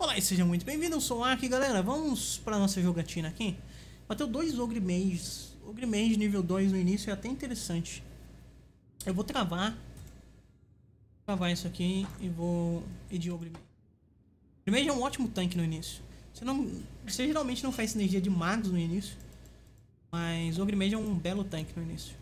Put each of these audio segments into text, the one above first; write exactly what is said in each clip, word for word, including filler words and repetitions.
Olá e seja muito bem-vindo, eu sou o Ark, galera. Vamos para nossa jogatina aqui. Bateu dois Ogre Mages. Ogre Mage nível dois no início é até interessante. Eu vou travar. Vou travar isso aqui e vou ir de Ogre Mage. Ogre Mage é um ótimo tanque no início. Você, não, você geralmente não faz sinergia de magos no início. Mas Ogre Mage é um belo tanque no início.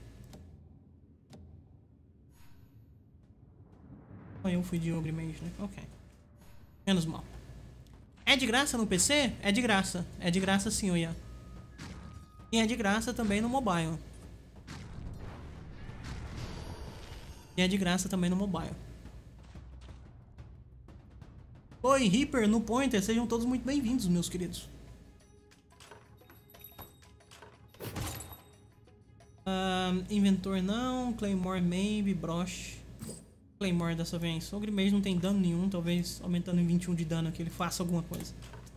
Eu fui de Ogre Mage, né? Ok. Menos mal. É de graça no P C? É de graça. É de graça sim, o Ian. E é de graça também no mobile. E é de graça também no mobile. Oi, Reaper, no Pointer, sejam todos muito bem-vindos, meus queridos. Uh, inventor não, Claymore maybe, Broche. Claymore dessa vez. O Ogre Mage não tem dano nenhum, talvez aumentando em vinte e um de dano aqui ele faça alguma coisa.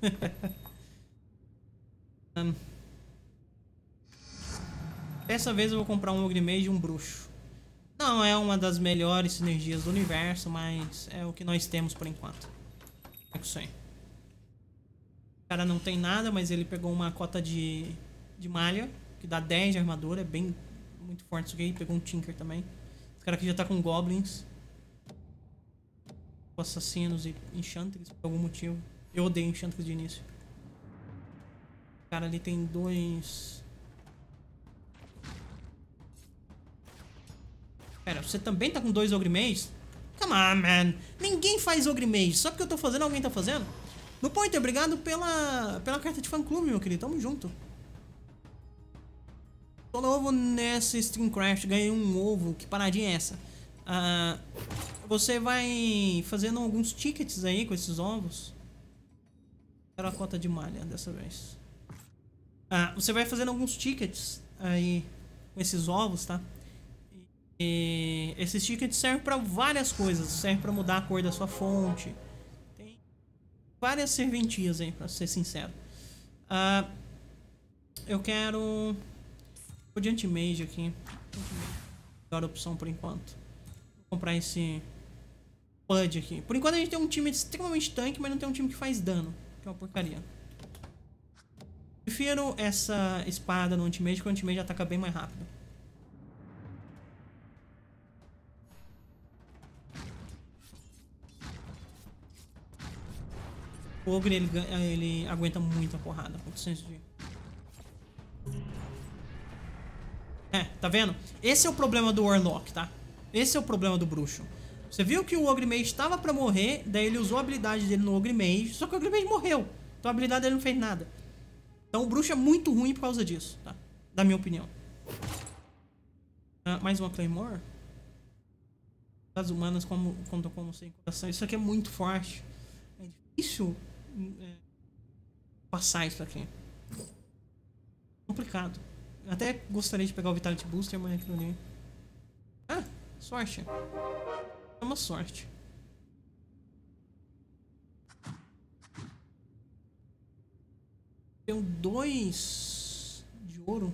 um, dessa vez eu vou comprar um Ogre Mage e um bruxo. Não é uma das melhores sinergias do universo, mas é o que nós temos por enquanto. É isso aí. O cara não tem nada, mas ele pegou uma cota de, de malha, que dá dez de armadura, é bem muito forte isso aqui. Pegou um Tinker também. Esse cara aqui já tá com Goblins, assassinos e Enchantress por algum motivo. Eu odeio Enchantress de início. O cara ali tem dois... Pera, você também tá com dois Ogre Mages? Come on, man. Ninguém faz Ogre Mage. Só porque eu tô fazendo, alguém tá fazendo? No Pointer, obrigado pela, pela carta de fã-clube, meu querido. Tamo junto. Tô novo nessa Streamcraft. Ganhei um ovo. Que paradinha é essa? Ah, você vai fazendo alguns tickets aí com esses ovos. Era a cota de malha dessa vez. Ah, você vai fazendo alguns tickets aí com esses ovos, tá? E esses tickets servem para várias coisas. Serve para mudar a cor da sua fonte. Tem várias serventias aí, para ser sincero. Uh, eu quero o de anti-mage aqui. Melhor opção por enquanto. Vou comprar esse Pud aqui. Por enquanto a gente tem um time extremamente tanque, mas não tem um time que faz dano. Que é uma porcaria. Prefiro essa espada no anti-mage, porque o anti-mage ataca bem mais rápido. O Ogre, ele, ele aguenta muita porrada. De... É, tá vendo? Esse é o problema do Warlock, tá? Esse é o problema do bruxo. Você viu que o Ogre Mage estava pra morrer, daí ele usou a habilidade dele no Ogre Mage, só que o Ogre Mage morreu. Então a habilidade dele não fez nada. Então o bruxo é muito ruim por causa disso, tá? Da minha opinião. Ah, mais uma Claymore. As humanas como, contam como sem coração. Isso aqui é muito forte. É difícil... É, passar isso aqui. Complicado. Eu até gostaria de pegar o Vitality Booster, mas aquilo ali. Ah, sorte. É uma sorte. Tenho dois de ouro.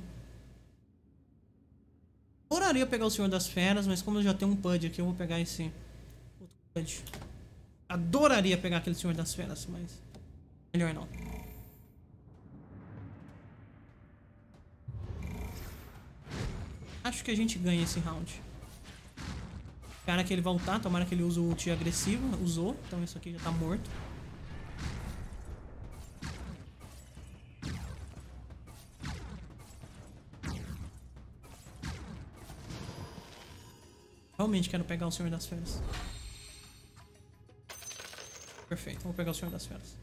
Adoraria pegar o Senhor das Feras, mas como eu já tenho um Pud aqui, eu vou pegar esse outro Pud. Adoraria pegar aquele Senhor das Feras, mas melhor não. Acho que a gente ganha esse round. Cara, que ele voltar, tomara que ele use o ult agressivo. Usou, então isso aqui já tá morto. Realmente quero pegar o Senhor das Feras. Perfeito, vou pegar o Senhor das Feras.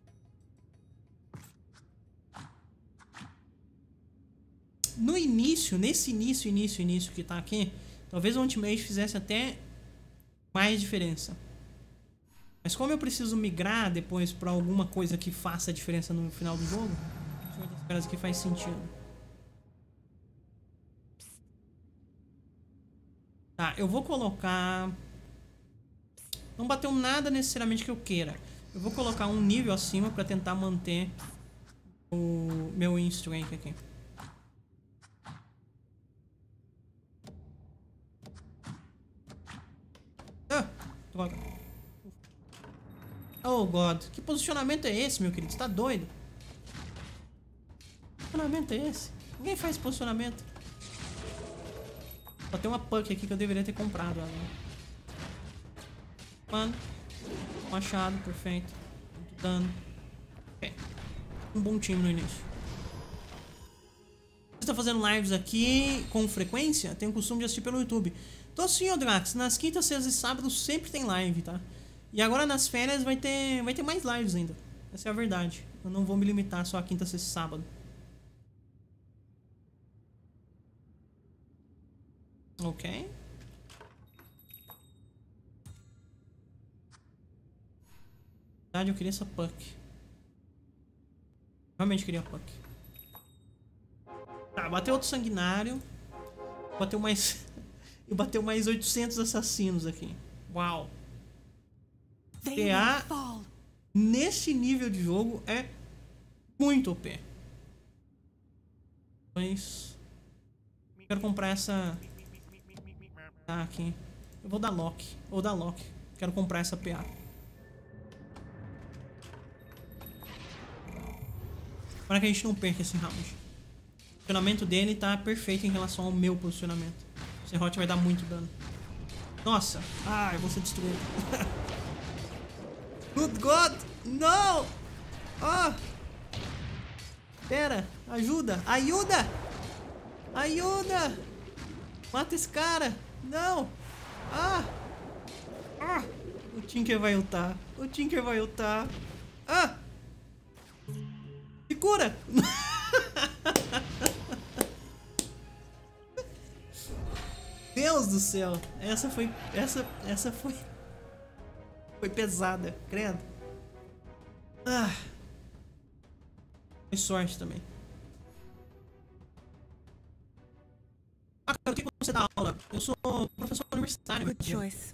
No início, nesse início, início, início que tá aqui, talvez o anti-mage fizesse até mais diferença. Mas como eu preciso migrar depois pra alguma coisa que faça diferença no final do jogo, o Senhor das Feras aqui faz sentido. Tá, eu vou colocar... Não bateu nada necessariamente que eu queira. Eu vou colocar um nível acima pra tentar manter o meu Instrength aqui. Ah, droga. Oh, God. Que posicionamento é esse, meu querido? Você tá doido? Que posicionamento é esse? Ninguém faz esse posicionamento. Só tem uma Puck aqui que eu deveria ter comprado ela. Mano. Machado, perfeito. Muito dano. Ok. Um bom time no início. Você tá fazendo lives aqui com frequência? Tenho o costume de assistir pelo YouTube. Tô sim, ô Drax. Nas quintas, sextas e sábados sempre tem live, tá? E agora nas férias vai ter, vai ter mais lives ainda. Essa é a verdade. Eu não vou me limitar só a quinta, sexta e sábado. Ok. Na verdade, eu queria essa Puck. Realmente queria a Puck. Tá, bateu outro sanguinário. Bateu mais... e bateu mais oitocentos assassinos aqui. Uau. P A nesse nível de jogo é muito O P. Mas... quero comprar essa... tá aqui. Eu vou dar Loki. Ou dar Loki. Quero comprar essa P A. Para que a gente não perca esse round. O posicionamento dele tá perfeito em relação ao meu posicionamento. O serrote vai dar muito dano. Nossa! Ah, eu vou ser destruído. Good God! Não! Ah! Pera! Ajuda! Ajuda! Ajuda! Mata esse cara! Não! Ah! Ah! O Tinker vai ultar. O Tinker vai ultar. Ah! Se cura! Deus do céu! Essa foi... Essa... Essa foi... Foi pesada, credo. Ah. Foi sorte também. Ah, cara, o que você dá aula? Eu sou professor universitário. Good choice.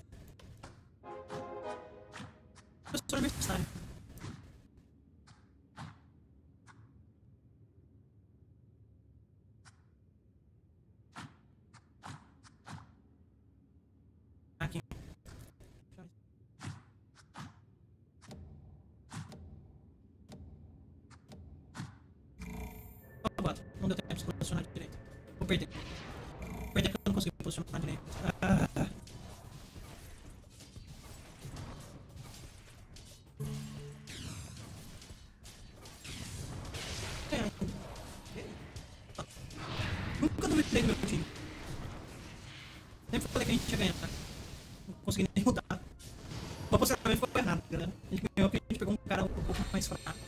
Professor universitário. Aqui. Não deu tempo de se posicionar direito. Vou perder. Vou perder porque eu não consegui posicionar direito. Ah. É. Nunca duvidei do meu time. Sempre falei que a gente ia ganhar. Não consegui nem mudar. O posicionamento foi errado, galera. A gente ganhou porque a gente pegou um cara um pouco mais fraco.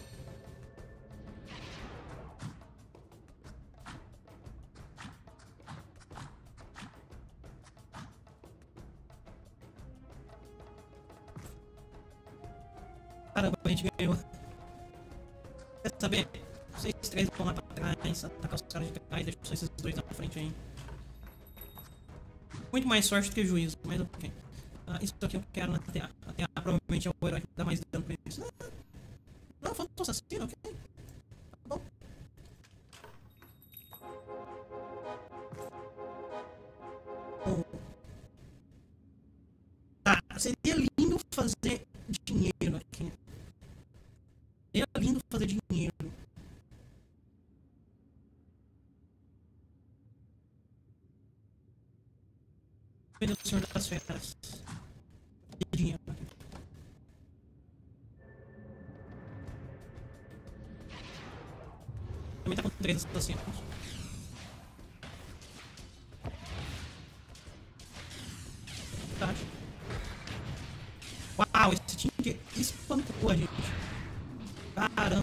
Caramba, a gente ganhou. Quer saber? Vocês três vão lá pra trás, atacar os caras de trás, deixa esses dois na frente aí. Muito mais sorte do que juízo, mas ok. Ah, isso aqui eu quero na T A. A T A provavelmente é o herói que dá mais dano pra isso. Não, não faltou assassino, ok. Tá bom. Oh. Tá, seria lindo fazer dinheiro aqui. Seria lindo fazer dinheiro. Meu Deus, Senhor das Feras. Dinheiro. Também tá com três assassinos. Tá. Uau, esse Tinker espancou a gente. Caramba.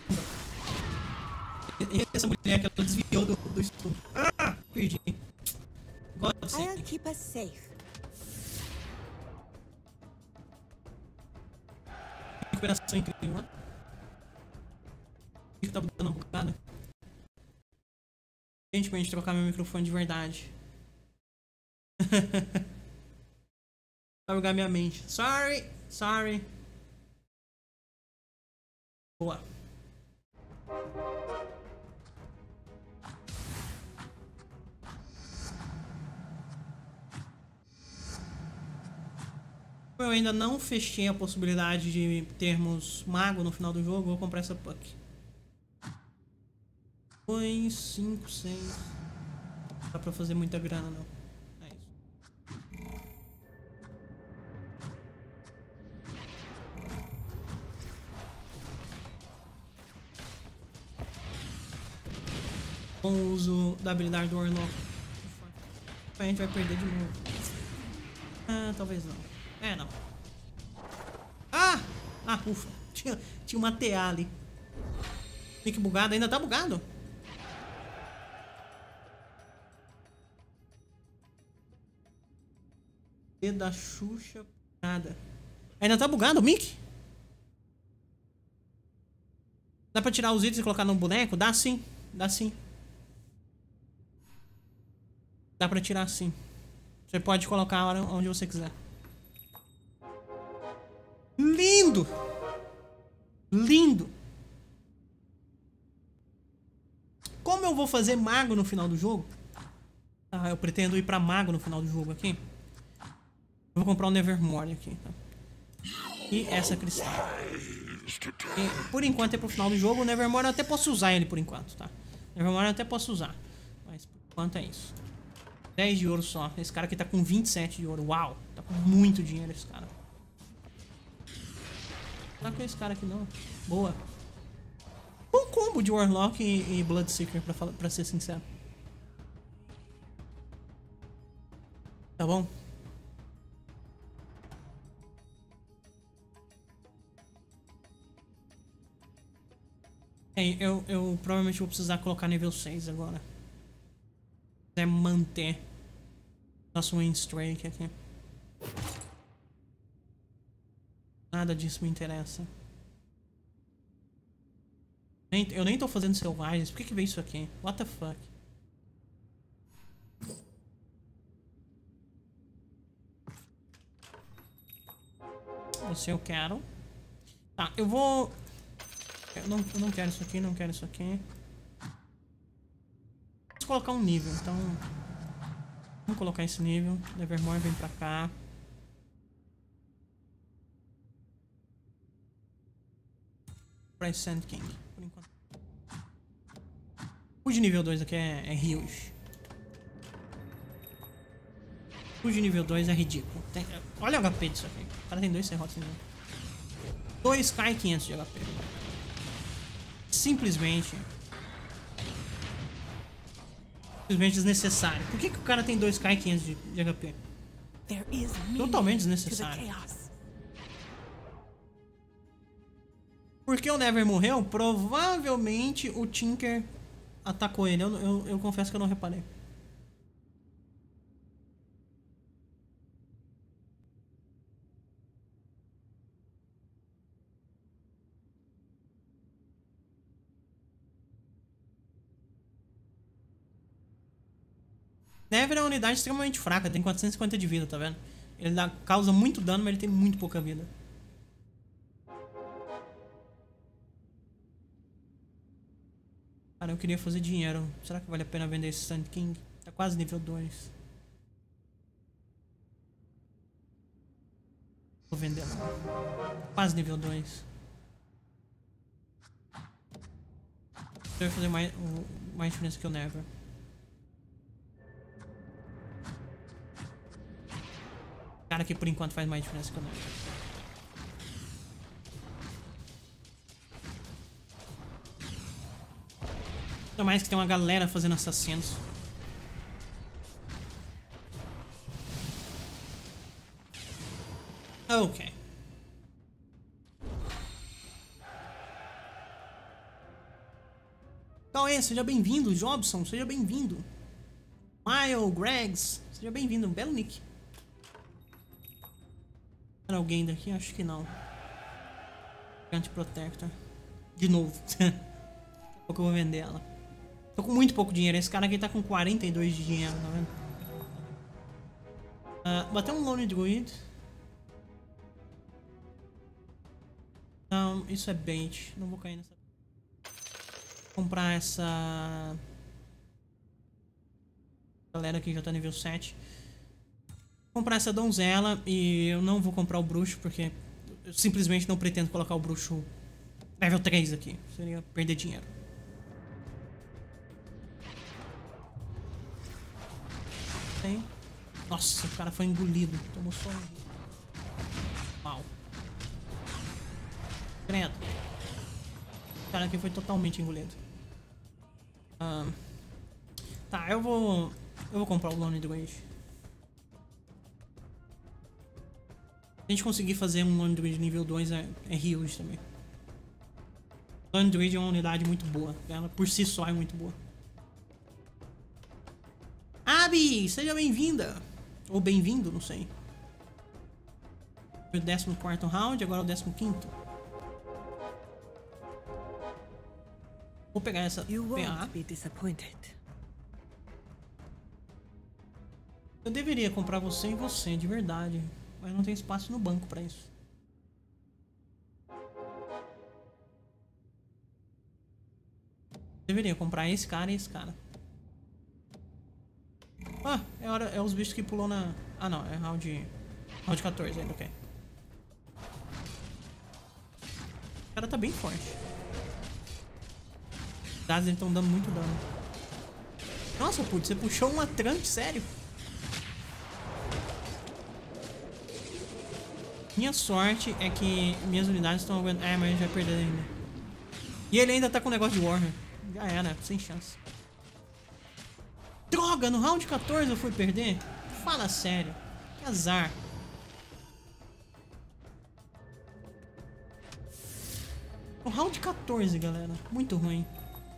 E essa mulher que ela desviou do, do estudo. Ah, perdi. God save. I'll keep us safe. Recuperação incrível, né? O que tá dando uma bugada? Gente, pra gente trocar meu microfone de verdade. Vai bugar minha mente. Sorry, sorry. Boa. Eu ainda não fechei a possibilidade de termos mago no final do jogo. Vou comprar essa puck. dois, cinco, seis. Não dá pra fazer muita grana, não. É isso. Com o uso da habilidade do Warlock, a gente vai perder de novo. Ah, talvez não. É, não. Ah! Ah, ufa. Tinha, tinha uma T A ali. Fique bugado. Ainda tá bugado? E da Xuxa. Nada. Ainda tá bugado o Mickey? Dá pra tirar os itens e colocar no boneco? Dá sim. Dá sim. Dá pra tirar sim. Você pode colocar a hora onde você quiser. Lindo! Lindo! Como eu vou fazer mago no final do jogo? Ah, eu pretendo ir pra mago no final do jogo aqui. Eu vou comprar um Nevermore aqui, tá? E essa cristal. E, por enquanto é pro final do jogo. O Nevermore eu até posso usar ele por enquanto, tá? Nevermore eu até posso usar. Mas por enquanto é isso. dez de ouro só. Esse cara aqui tá com vinte e sete de ouro. Uau! Tá com muito dinheiro esse cara. Não tá com esse cara aqui não. Boa. Um combo de Warlock e, e Bloodseeker, pra, falar, pra ser sincero. Tá bom? É, eu, eu provavelmente vou precisar colocar nível seis agora. Se quiser manter nosso win streak aqui. Nada disso me interessa. Nem, eu nem tô fazendo selvagens. Por que que veio isso aqui? What the fuck? Você eu quero. Tá, eu vou... Eu não, eu não quero isso aqui, não quero isso aqui. Vou colocar um nível, então... Vamos colocar esse nível. Nevermore vem pra cá. Pra Sand King, por enquanto. O de nível dois aqui é, é huge. O de nível dois é ridículo. Tem, olha o H P disso aqui. O cara tem dois serrotes né? dois K e quinhentos de H P. Simplesmente... Simplesmente desnecessário. Por que, que o cara tem dois K e quinhentos de, de H P? Totalmente desnecessário. Porque o Never morreu, provavelmente o Tinker atacou ele. Eu, eu, eu confesso que eu não reparei. Never é uma unidade extremamente fraca, tem quatrocentos e cinquenta de vida, tá vendo? Ele dá, causa muito dano, mas ele tem muito pouca vida. Cara, eu queria fazer dinheiro. Será que vale a pena vender esse Sand King? Tá quase nível dois. Vou vender lá. Quase nível dois. Vai fazer mais, mais diferença que o Never. Cara que por enquanto faz mais diferença que o Never. Ainda mais que tem uma galera fazendo assassinos. Ok. Cauê, seja bem-vindo. Jobson, seja bem-vindo. Mile, Gregs, seja bem-vindo. Um belo nick. Era alguém daqui? Acho que não. Anti-protector. De novo. Daqui a pouco eu vou vender ela. Tô com muito pouco dinheiro. Esse cara aqui tá com quarenta e dois de dinheiro, tá vendo? Uh, bateu um Lone Druid. Não, isso é bait. Não vou cair nessa. Vou comprar essa... Galera aqui já tá nível sete. Comprar essa donzela e eu não vou comprar o bruxo porque eu simplesmente não pretendo colocar o bruxo level três aqui. Seria perder dinheiro. Tem. Nossa, o cara foi engolido. Tomou só um. Uau. Credo. O cara aqui foi totalmente engolido. Ah, tá, eu vou... Eu vou comprar o Lone Druid. Se a gente conseguir fazer um Lone Druid nível dois, é, é huge também. O Lone Druid é uma unidade muito boa. Ela por si só é muito boa. Abby, seja bem-vinda. Ou bem-vindo, não sei. Foi o décimo quarto round, agora o décimo quinto. Vou pegar essa P A. Eu deveria comprar você e você, de verdade. Mas não tem espaço no banco pra isso. Deveria comprar esse cara e esse cara. Ah, é, hora, é os bichos que pulou na... Ah não, é round... Round quatorze ainda, ok. O cara tá bem forte. Os dados estão dando muito dano. Nossa, putz, você puxou uma trunk, sério? Minha sorte é que minhas unidades estão aguentando... É, mas a gente vai perder ainda. E ele ainda tá com o negócio de Warhammer. Já era, sem chance. Droga, no round quatorze eu fui perder? Fala sério. Que azar. No round quatorze, galera. Muito ruim.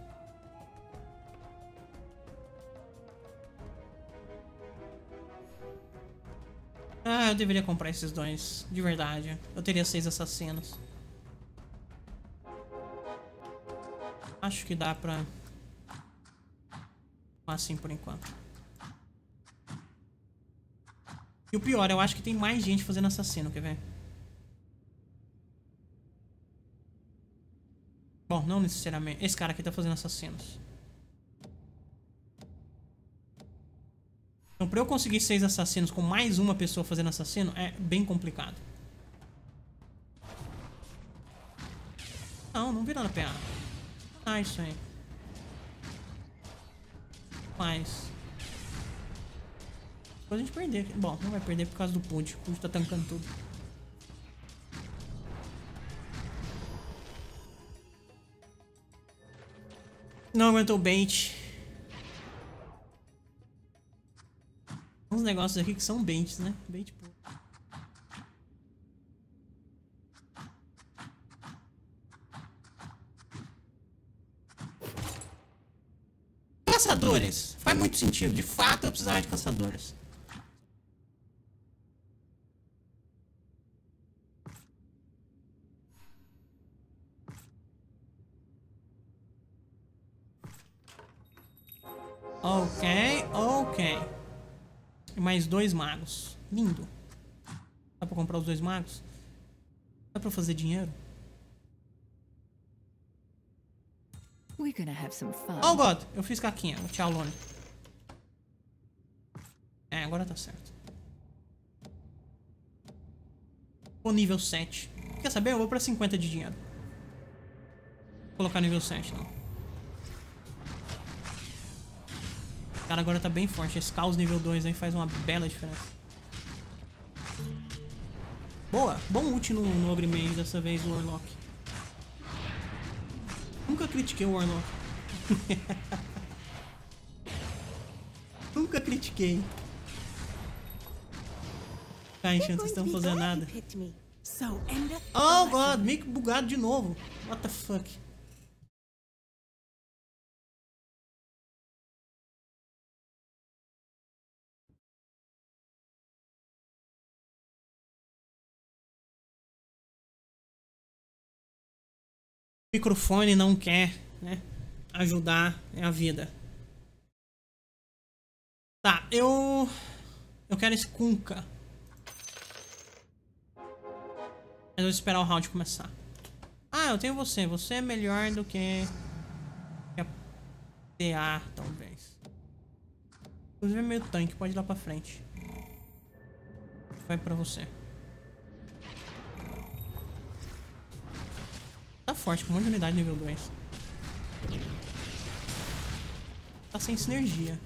Ah, eu deveria comprar esses dois. De verdade. Eu teria seis assassinos. Acho que dá pra... assim por enquanto. E o pior, eu acho que tem mais gente fazendo assassino, quer ver? Bom, não necessariamente. Esse cara aqui tá fazendo assassinos. Então pra eu conseguir seis assassinos com mais uma pessoa fazendo assassino é bem complicado. Não, não vira na P A. Ah, isso aí. Mas... depois a gente perder. Bom, não vai perder por causa do Pud. O Pud tá tancando tudo. Não aguentou o bait. Uns negócios aqui que são baits, né? Bait puro. Caçadores. Faz muito sentido. De fato, eu precisava de caçadores. Ok, ok. E mais dois magos. Lindo. Dá pra comprar os dois magos? Dá pra fazer dinheiro? Oh, God. Eu fiz caquinha. Tchau, Lone. É, agora tá certo. Vou nível sete. Quer saber? Eu vou pra cinquenta de dinheiro. Vou colocar nível sete, não. O cara agora tá bem forte. Esse caos nível dois aí faz uma bela diferença. Boa. Bom ult no, no Ogre Mage dessa vez, o Warlock. Nunca critiquei o Warlock. Nunca critiquei. Caixa, vocês estão fazendo nada. Oh, God. Meio que bugado de novo. What the fuck? O microfone não quer, né? Ajudar é a vida. Tá, eu... Eu quero esse Kunkka. Mas eu vou esperar o round começar. Ah, eu tenho você. Você é melhor do que... que a T A, talvez. Inclusive é meio tanque, pode ir lá pra frente. vai pra você. Tá forte, com um monte de unidade nível dois. Tá sem sinergia.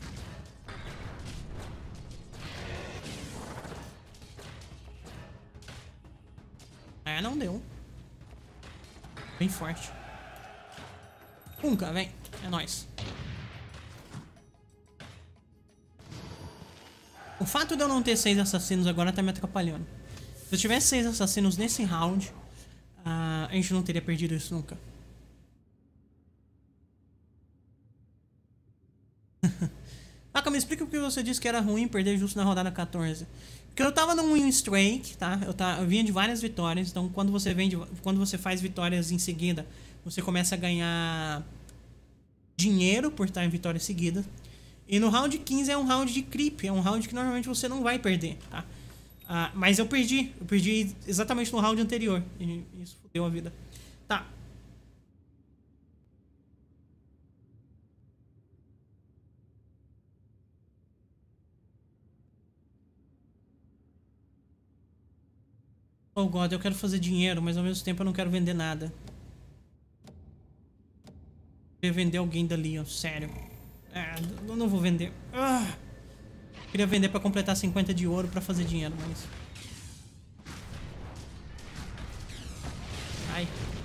É, não deu. Bem forte. Punka, vem. É nóis. O fato de eu não ter seis assassinos agora tá me atrapalhando. Se eu tivesse seis assassinos nesse round, uh, a gente não teria perdido isso nunca. Aka, me explica porque você disse que era ruim perder justo na rodada quatorze. Porque eu tava num win streak, tá? Eu, tá, eu vinha de várias vitórias, então quando você, vem de, quando você faz vitórias em seguida, você começa a ganhar dinheiro por estar em vitórias seguidas. E no round quinze é um round de creep, é um round que normalmente você não vai perder, tá? Ah, mas eu perdi, eu perdi exatamente no round anterior, e isso fodeu a vida. Tá. Oh God, eu quero fazer dinheiro, mas ao mesmo tempo eu não quero vender nada. Eu queria vender alguém dali, ó, sério. Ah, eu não vou vender. Ah, queria vender pra completar cinquenta de ouro pra fazer dinheiro, mas... Ai.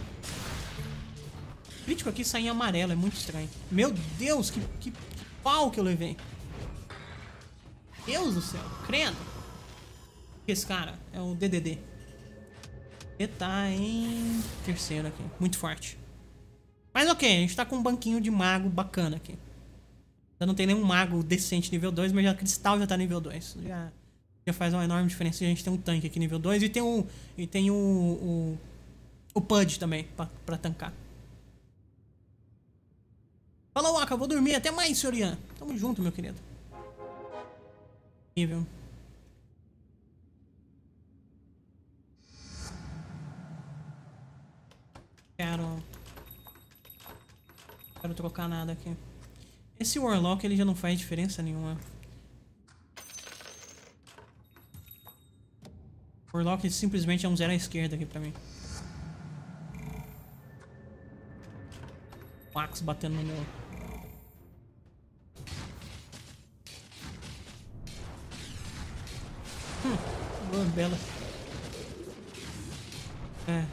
O crítico aqui sai em amarelo, é muito estranho. Meu Deus, que, que pau que eu levei. Deus do céu, credo. Esse cara é o D D D. Ele tá em terceiro aqui, muito forte. Mas ok, a gente tá com um banquinho de mago bacana aqui. Ainda não tem nenhum mago decente nível dois, mas já Cristal já tá nível dois. Já, já faz uma enorme diferença. A gente tem um tanque aqui nível dois e tem o, e tem o, o, o Pudge também pra, pra tancar. Falou, Aka, vou dormir. Até mais, senhor Ian. Tamo junto, meu querido. Nível. Quero... Quero trocar nada aqui. Esse Warlock, ele já não faz diferença nenhuma. O Warlock simplesmente é um zero à esquerda aqui pra mim. O Axe batendo no meu... Hum, boa, bela. É.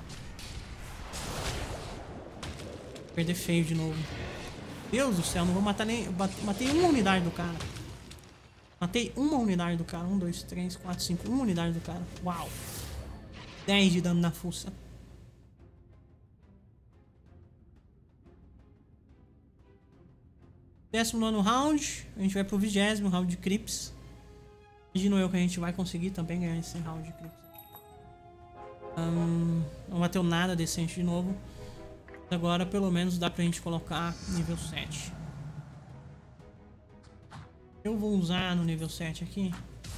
Perder feio de novo. Deus do céu, não vou matar nem... Matei uma unidade do cara. Matei uma unidade do cara. Um, dois, três, quatro, cinco. Uma unidade do cara. Uau. dez de dano na fuça. Décimo nono round. A gente vai pro vigésimo round de creeps. Imagino eu que a gente vai conseguir também ganhar esse round de creeps. Um, não bateu nada decente de novo. Agora pelo menos dá pra gente colocar nível sete. Eu vou usar no nível sete aqui.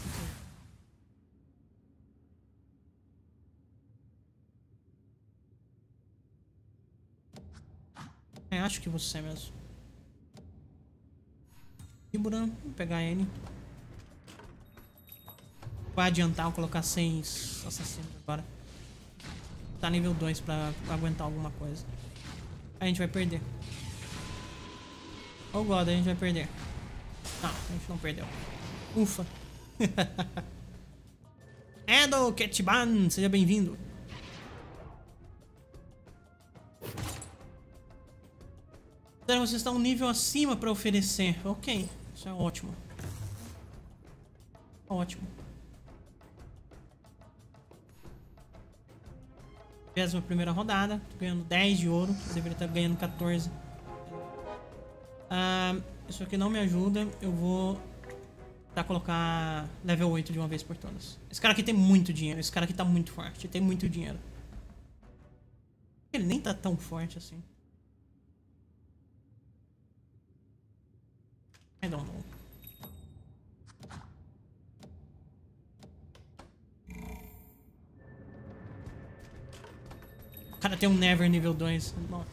É, acho que você mesmo. Ibura, vou pegar ele. Vou adiantar, vou colocar seis assassinos agora. Tá nível dois pra aguentar alguma coisa. A gente vai perder. Oh God, a gente vai perder. Não, a gente não perdeu. Ufa. Edo Ketban, seja bem-vindo. Então, vocês estão um nível acima para oferecer. Ok, isso é ótimo. Ótimo. Décima primeira rodada, tô ganhando dez de ouro, eu deveria estar ganhando quatorze. Ah, isso aqui não me ajuda, eu vou tentar colocar level oito de uma vez por todas. Esse cara aqui tem muito dinheiro, esse cara aqui tá muito forte, tem muito dinheiro. Ele nem tá tão forte assim. I don't know. O cara tem um Never nível dois. Nossa.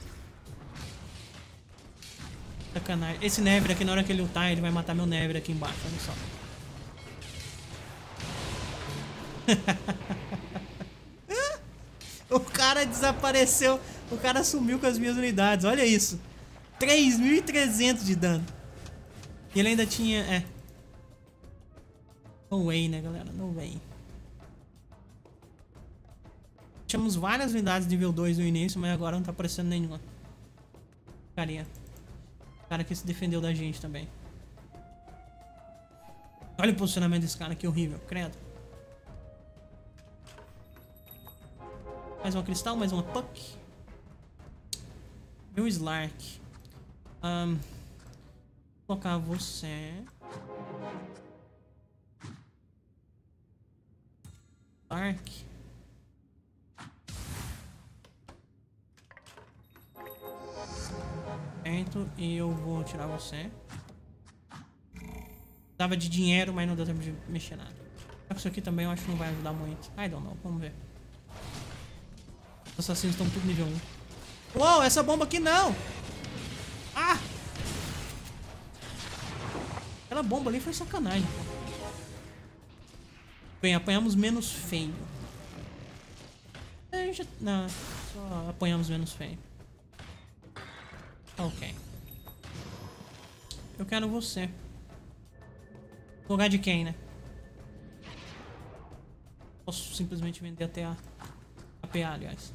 Sacanagem. Esse Never aqui, na hora que ele lutar, ele vai matar meu Never aqui embaixo. Olha só. O cara desapareceu. O cara sumiu com as minhas unidades. Olha isso. três mil e trezentos de dano. E ele ainda tinha... É. No way, né, galera? No way. Tínhamos várias unidades de nível dois no início, mas agora não tá aparecendo nenhuma. Carinha. O cara que se defendeu da gente também. Olha o posicionamento desse cara, que horrível. Credo. Mais uma cristal, mais uma puck. Meu Slark. Um, vou colocar você. Slark. E eu vou tirar você. Dava de dinheiro, mas não deu tempo de mexer nada. Isso aqui também eu acho que não vai ajudar muito. I don't know, vamos ver. Os assassinos estão tudo nível um. Uou, essa bomba aqui não! Ah! Aquela bomba ali foi sacanagem. Bem, apanhamos menos feio. É, já... Não, só apanhamos menos feio. Ok. Eu quero você. No lugar de quem, né? Posso simplesmente vender até a, a P A, aliás.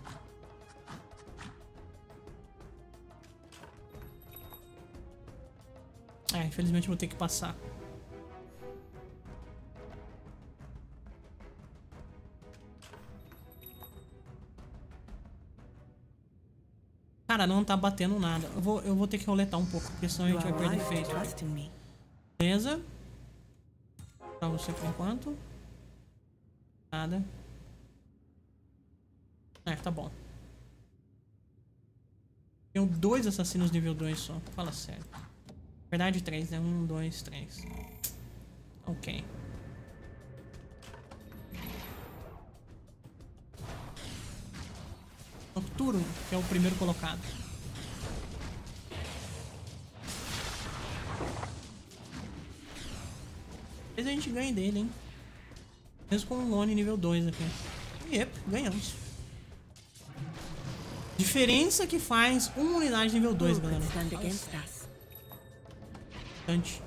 É, infelizmente vou ter que passar. Cara, não tá batendo nada. Eu vou, eu vou ter que roletar um pouco, porque senão a gente vai perder efeito. Beleza. Pra você por enquanto. Nada. É, tá bom. Tenho dois assassinos nível dois só. Fala sério. Na verdade, três, né? Um, dois, três. Ok. Nocturno, que é o primeiro colocado. Talvez a gente ganhe dele, hein? Mesmo com um Lone nível dois aqui. Yep, ganhamos. Diferença que faz uma unidade nível dois, galera. Bastante.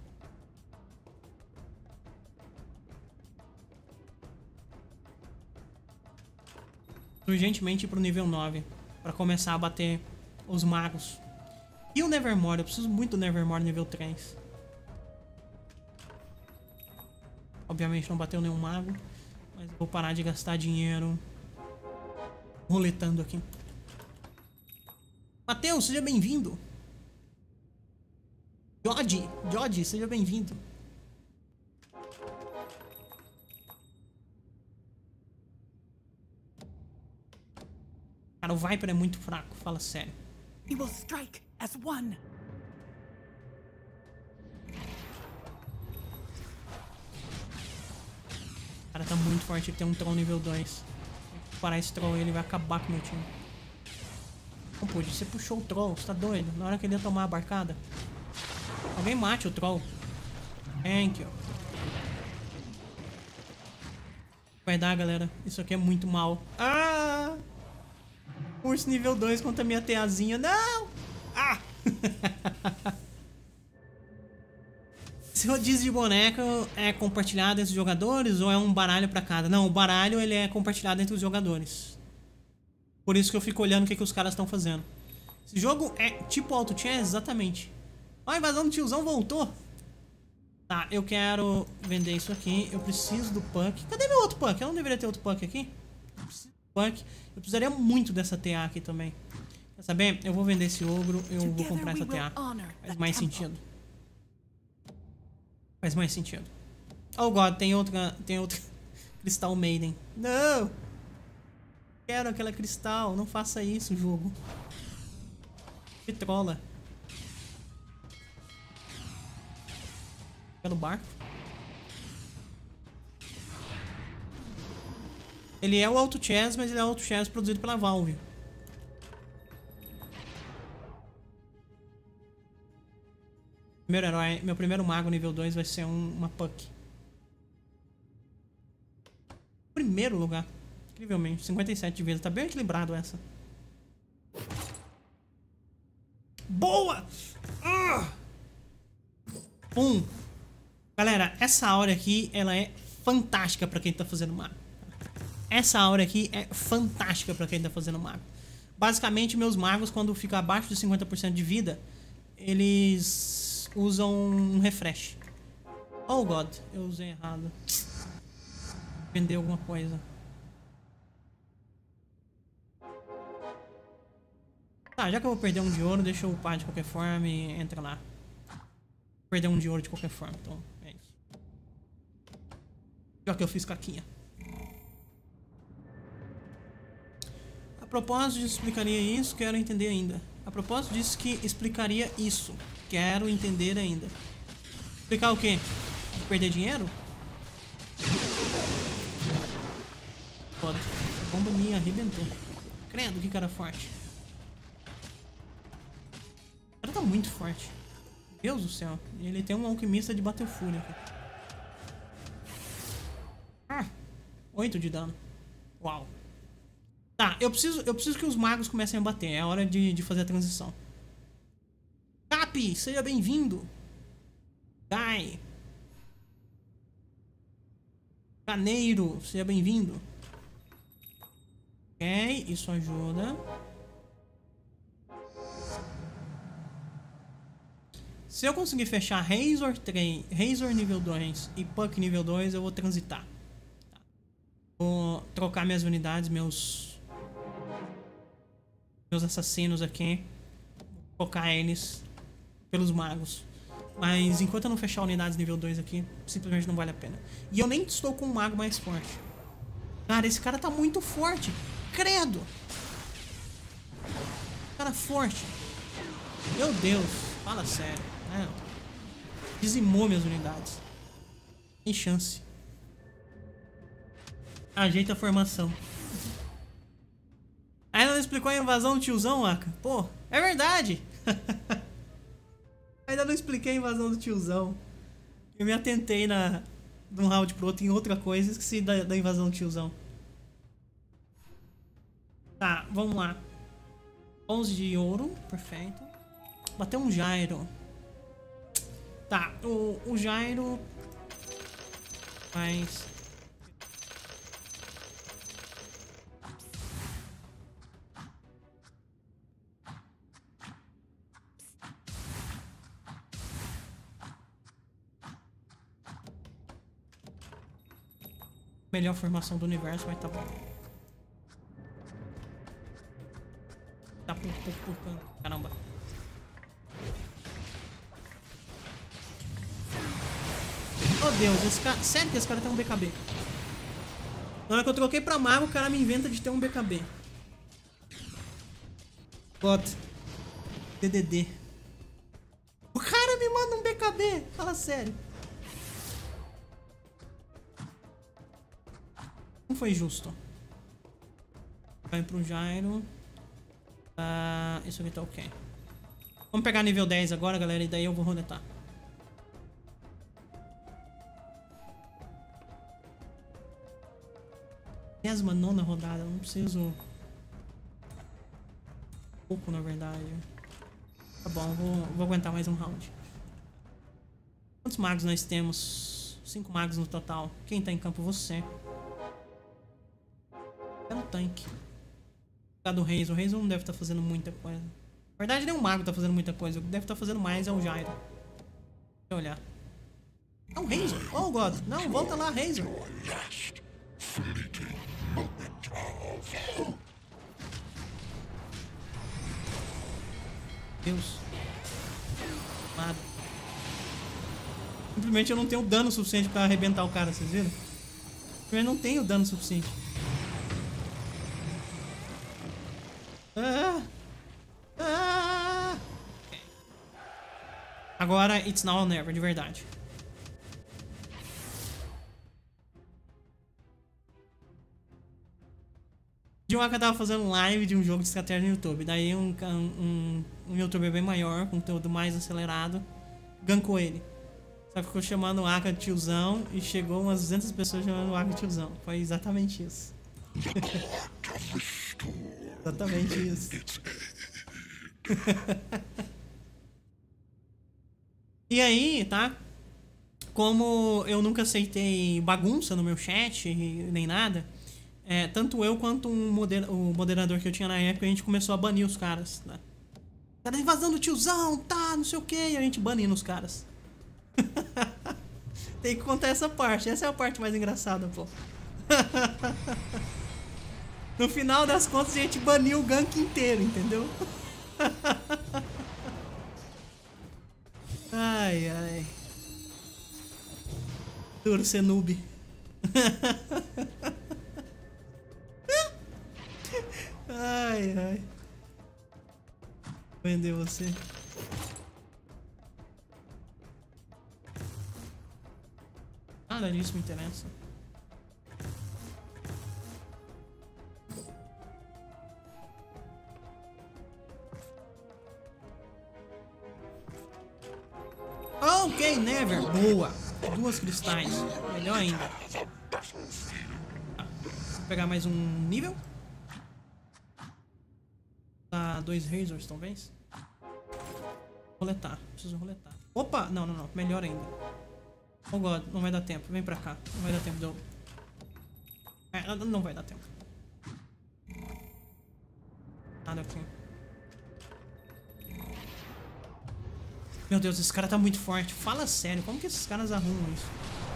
Urgentemente ir pro nível nove pra começar a bater os magos. E o Nevermore, eu preciso muito do Nevermore nível três. Obviamente não bateu nenhum mago, mas vou parar de gastar dinheiro roletando aqui. Matheus, seja bem-vindo. Jodie, Jodie, seja bem-vindo. Cara, o Viper é muito fraco, fala sério. We will strike as one. O cara tá muito forte, ele tem um troll nível dois. Vou parar esse troll, ele vai acabar com o meu time. Não pude, você puxou o troll, você tá doido? Na hora que ele ia tomar a barcada. Alguém mate o troll. Thank you. Vai dar, galera. Isso aqui é muito mal. Ah! Urso nível dois contra a minha teazinha. Não! Ah! Esse rodízio de boneco é compartilhado entre os jogadores ou é um baralho pra cada? Não, o baralho ele é compartilhado entre os jogadores. Por isso que eu fico olhando o que, que os caras estão fazendo. Esse jogo é tipo auto chess, exatamente. Ó, a invasão do tiozão voltou. Tá, eu quero vender isso aqui. Eu preciso do Puck. Cadê meu outro Puck? Eu não deveria ter outro Puck aqui? Eu preciso do Puck. Eu precisaria muito dessa T A aqui também. Quer saber? Eu vou vender esse ogro. Eu vou comprar essa T A. Faz mais sentido. Faz mais sentido. Oh God, tem outra. Tem outra. Cristal Maiden. Não! Quero aquela cristal. Não faça isso, jogo. Que trola. Pelo barco. Ele é o Auto Chess, mas ele é o Auto Chess produzido pela Valve. Primeiro herói, meu primeiro mago nível dois vai ser um, uma Puck. Primeiro lugar. Incrivelmente. cinquenta e sete de vida. Tá bem equilibrado essa. Boa! Ah! Pum. Galera, essa aura aqui, ela é fantástica pra quem tá fazendo mago. Essa aura aqui é fantástica pra quem tá fazendo mago. Basicamente, meus magos, quando ficam abaixo de cinquenta por cento de vida, eles usam um refresh. Oh, God. Eu usei errado. Vender alguma coisa. Tá, já que eu vou perder um de ouro, deixa eu upar de qualquer forma e entra lá. Vou perder um de ouro de qualquer forma, então é isso. Já que eu fiz caquinha. A propósito disso, explicaria isso, quero entender ainda. A propósito disso que explicaria isso, quero entender ainda. Explicar o quê? Perder dinheiro? Foda. A bomba me arrebentou. Credo, que cara forte. O cara tá muito forte. Deus do céu. Ele tem um alquimista de bater fúria aqui. Ah, oito de dano. Uau. Tá, eu preciso, eu preciso que os magos comecem a bater. É hora de, de fazer a transição. Capi, seja bem-vindo. Guy. Caneiro, seja bem-vindo. Ok, isso ajuda. Se eu conseguir fechar Razor três, Razor nível dois e Puck nível dois, eu vou transitar. Tá. Vou trocar minhas unidades, meus meus assassinos aqui. Vou trocar eles pelos magos. Mas enquanto eu não fechar unidades nível dois aqui, simplesmente não vale a pena. E eu nem estou com um mago mais forte. Cara, esse cara tá muito forte. Credo! Cara forte. Meu Deus, fala sério. Não. Dizimou minhas unidades. Tem chance. Ajeita a formação. Ainda não explicou a invasão do tiozão, Aka? Pô, é verdade! Ainda não expliquei a invasão do tiozão. Eu me atentei na, de um round pro outro em outra coisa e esqueci da, da invasão do tiozão. Tá, vamos lá. onze de ouro, perfeito. Bateu um gyro. Tá, o, o gyro faz... Melhor formação do universo, mas tá bom. Tá por, por, por, por. Caramba. Oh Deus, esse cara... Sério que esse cara tem um B K B? Na hora que eu troquei pra mago, o cara me inventa de ter um B K B. God. D D D. O cara me manda um B K B. Fala sério. Não foi justo. Vai pro gyro. Uh, isso aqui tá ok. Vamos pegar nível dez agora, galera, e daí eu vou roletar. Décima nona rodada, não preciso... Pouco, na verdade. Tá bom, vou, vou aguentar mais um round. Quantos magos nós temos? Cinco magos no total. Quem tá em campo? Você. É um tanque. Tá do Razor. O Razor não deve estar tá fazendo muita coisa. Na verdade, nem o mago tá fazendo muita coisa. O que deve estar tá fazendo mais é o gyro. Deixa eu olhar. É um Razor. Oh, God. Não, volta lá, Razor. Deus. Nada. Simplesmente eu não tenho dano suficiente pra arrebentar o cara, vocês viram? Eu não tenho dano suficiente. Ah, ah. Agora, it's now or never, de verdade. O Dioaka tava fazendo live de um jogo de estratégia no YouTube. Daí um, um, um youtuber bem maior, com conteúdo mais acelerado, gankou ele. Só que ficou chamando o Aka de tiozão e chegou umas duzentas pessoas chamando o Aka de tiozão. Foi exatamente isso. Exatamente isso. E aí, tá? Como eu nunca aceitei bagunça no meu chat nem nada, é, tanto eu quanto um moder o moderador que eu tinha na época, a gente começou a banir os caras, tá? Cara invasando o tiozão, tá, não sei o que, e a gente banindo os caras. Tem que contar essa parte, essa é a parte mais engraçada, pô. No final das contas a gente baniu o gank inteiro, entendeu? Ai, ai. Duro ser noob. Ai, ai. Vou vender você. Nada disso me interessa. Ok, never. Boa. Duas cristais. Melhor ainda. Tá. Vou pegar mais um nível. Tá, dois razors, talvez. Roletar. Preciso roletar. Opa! Não, não, não. Melhor ainda. Oh god, não vai dar tempo. Vem pra cá. Não vai dar tempo de eu... É, não vai dar tempo. Nada aqui. Meu Deus, esse cara tá muito forte. Fala sério, como que esses caras arrumam isso?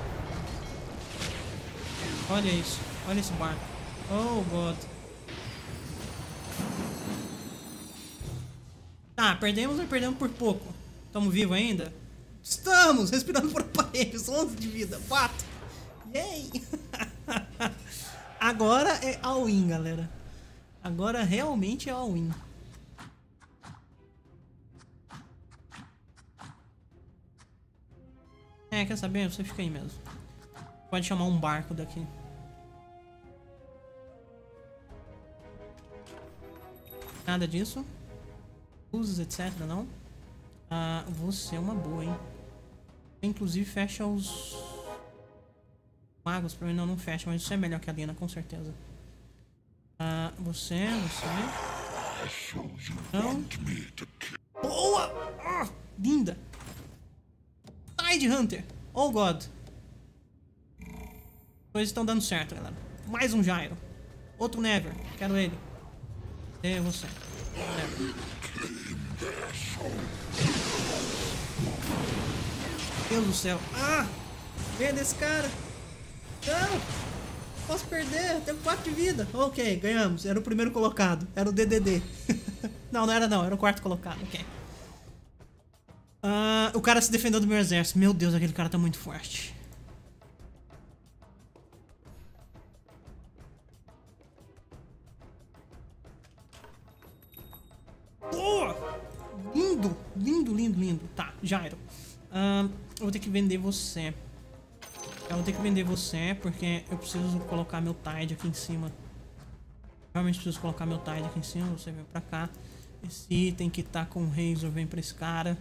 Olha isso. Olha esse barco. Oh god. Tá, perdemos, mas perdemos por pouco. Estamos vivos ainda? Estamos! Respirando por aparelhos. onze de vida. quatro. Yay! Agora é all-in, galera. Agora realmente é all-in. É, quer saber? Você fica aí mesmo. Pode chamar um barco daqui. Nada disso. Luzes, etcétera. Não. Ah, você é uma boa, hein? Inclusive fecha os magos pra mim. Não, não fecha, mas você é melhor que a Lina, com certeza. Ah, você, você. Não. Boa! Ah, linda! Tide Hunter! Oh god! Coisas estão dando certo, galera. Mais um Gyro. Outro Never. Quero ele. É você. Never. Deus do céu. Ah! Vem desse cara. Não! Posso perder. Tenho quatro de vida. Ok, ganhamos. Era o primeiro colocado. Era o D D D. Não, não era não. Era o quarto colocado. Ok. Ah, o cara se defendeu do meu exército. Meu Deus, aquele cara tá muito forte. Oh! Lindo, lindo, lindo, lindo. Tá, Gyro. Ah, eu vou ter que vender você. Eu vou ter que vender você porque eu preciso colocar meu Tide aqui em cima. Realmente preciso colocar meu Tide aqui em cima. Você vem pra cá. Esse item que tá com o Razor vem pra esse cara.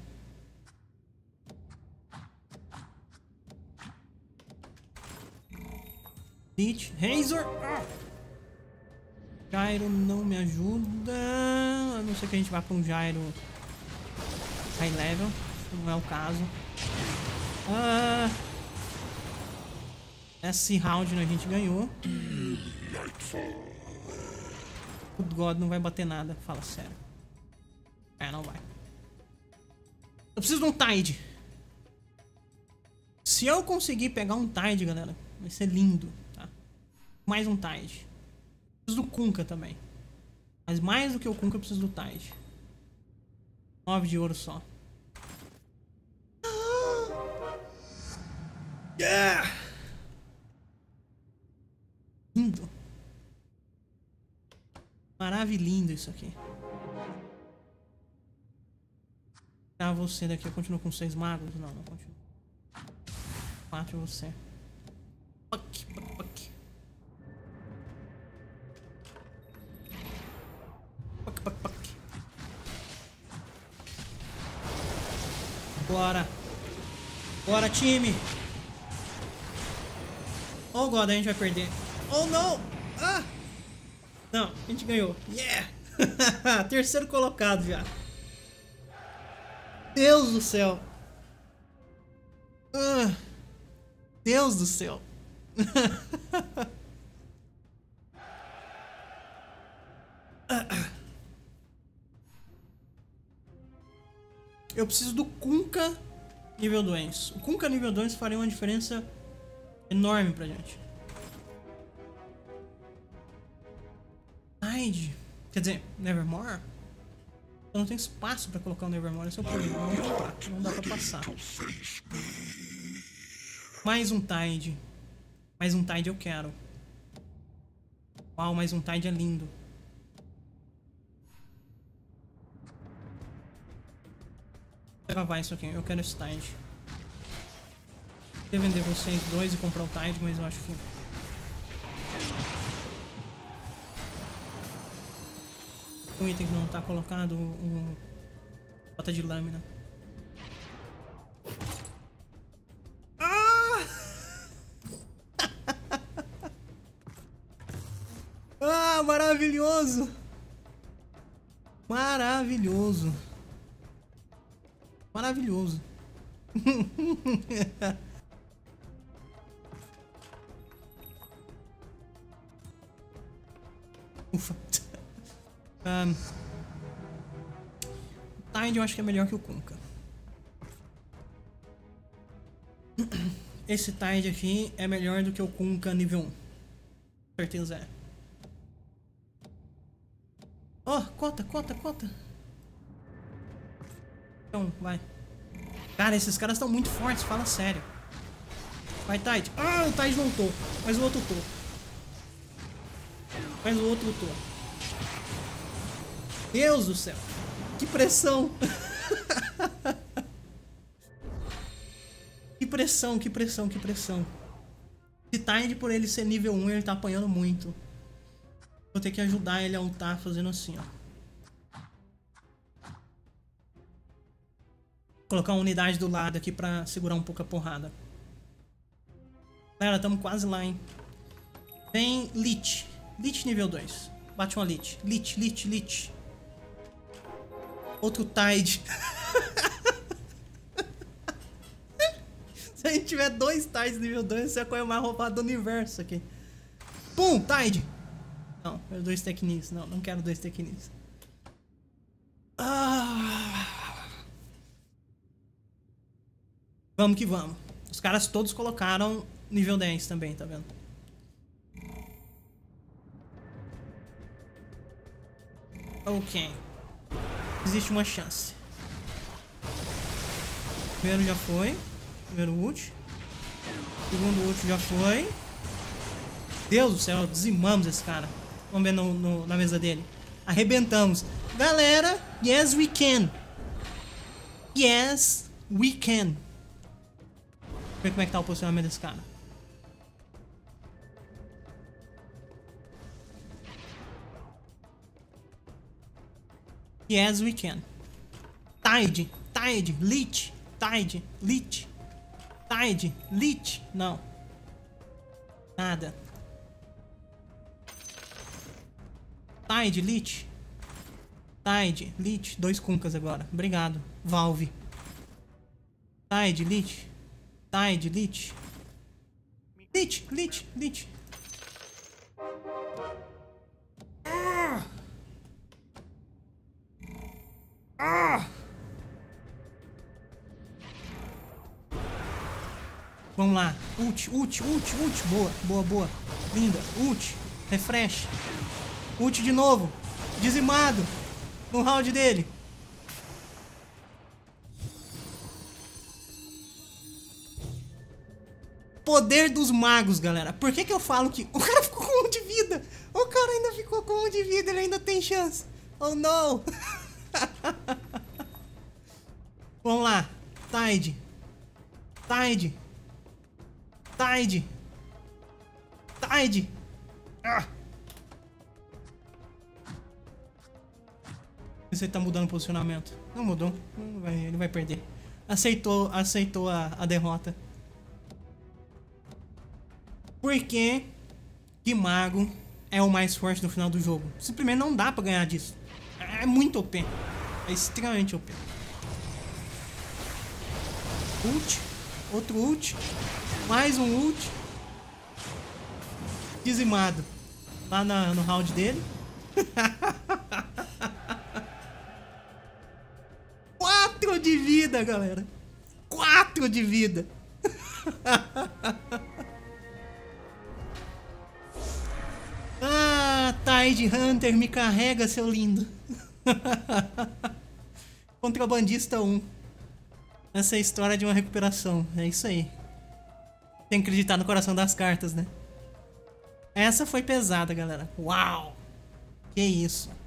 Beach, Razor. Ah! Gyro não me ajuda. A não ser que a gente vá pra um Gyro high level. Não é o caso. Ah, esse round a gente ganhou. O God não vai bater nada. Fala sério. É, não vai. Eu preciso de um Tide. Se eu conseguir pegar um Tide, galera, vai ser lindo, tá? Mais um Tide. Preciso do Kunkka também. Mas mais do que o Kunkka, eu preciso do Tide. nove de ouro só. Yeah! Lindo. Maravilhoso isso aqui. Ah, você daqui. Eu continuo com seis magos? Não, não continuo. Quatro você. Puck, puck, puck. Puck, puck, puck. Bora. Bora, time. Oh, God, a gente vai perder. Oh, não. Ah. Não, a gente ganhou. Yeah. Terceiro colocado já. Deus do céu. Ah. Deus do céu. Eu preciso do Kunkka nível dois. O Kunkka nível dois faria uma diferença enorme pra gente. Tide. Quer dizer, Nevermore? Eu não tenho espaço pra colocar o Nevermore. Esse é o problema. Não, não dá pra passar. Mais um Tide. Mais um Tide eu quero. Uau, mais um Tide é lindo. Vou gravar isso aqui. Eu quero esse Tide. Eu vou vender vocês dois e comprar o Tide, mas eu acho que... um item que não tá colocado, um... bota de lâmina. Ah! Ah, maravilhoso! Maravilhoso! Maravilhoso! Ufa! Um, o Tide eu acho que é melhor que o Kunkka. Esse Tide aqui é melhor do que o Kunkka nível um. Com certeza é. Oh, cota, cota, cota. Então, vai. Cara, esses caras estão muito fortes, fala sério. Vai, Tide. Ah, o Tide não tô. Mas o outro tô. Mas o outro tô. Deus do céu. Que pressão. Que pressão, que pressão, que pressão. Esse Tide, por ele ser nível um, ele tá apanhando muito. Vou ter que ajudar ele a ultar fazendo assim, ó. Colocar uma unidade do lado aqui pra segurar um pouco a porrada. Galera, tamo quase lá, hein. Vem Lich. Lich nível dois. Bate uma Lich. Lich, Lich, Lich. Outro Tide. Se a gente tiver dois Tides nível dois, essa é a coisa mais roubada do universo aqui. Pum, Tide. Não, dois Teknis. Não, não quero dois Teknis. Ah. Vamos que vamos. Os caras todos colocaram nível dez também, tá vendo? Ok. Existe uma chance. Primeiro já foi. Primeiro ult. Segundo ult já foi. Deus do céu, dizimamos esse cara. Vamos ver no, no, na mesa dele. Arrebentamos. Galera, yes we can. Yes we can. Vamos ver como é que tá o posicionamento desse cara. Yes we can. Tide, Tide, Lich, Tide, Lich, Tide, Lich. Não. Nada. Tide, Lich. Tide, Lich. Dois Kunkkas agora. Obrigado. Valve. Tide, Lich. Tide, Lich. Lich, Lich, Lich. Ah! Ah! Vamos lá. Ult, ult, ult, ult. Boa, boa, boa. Linda. Ult. Refresh. Ult de novo. Dizimado. No round dele. Poder dos magos, galera. Por que que eu falo que o cara ficou com um de vida? O cara ainda ficou com um de vida. Ele ainda tem chance. Oh, não. Vamos lá. Tide. Tide. Tide. Tide. Ah. Você tá mudando o posicionamento. Não mudou. Não vai, ele vai perder. aceitou, aceitou a, a derrota. Porque que mago é o mais forte no final do jogo. Simplesmente não dá pra ganhar disso. É muito O P. É extremamente O P. Ult. Outro ult. Mais um ult. Dizimado. Lá na, no round dele. Quatro de vida, galera. Quatro de vida. Ah, Tide Hunter, me carrega, seu lindo. Contrabandista um. Essa é a história de uma recuperação. É isso aí. Tem que acreditar no coração das cartas, né? Essa foi pesada, galera. Uau! Que isso.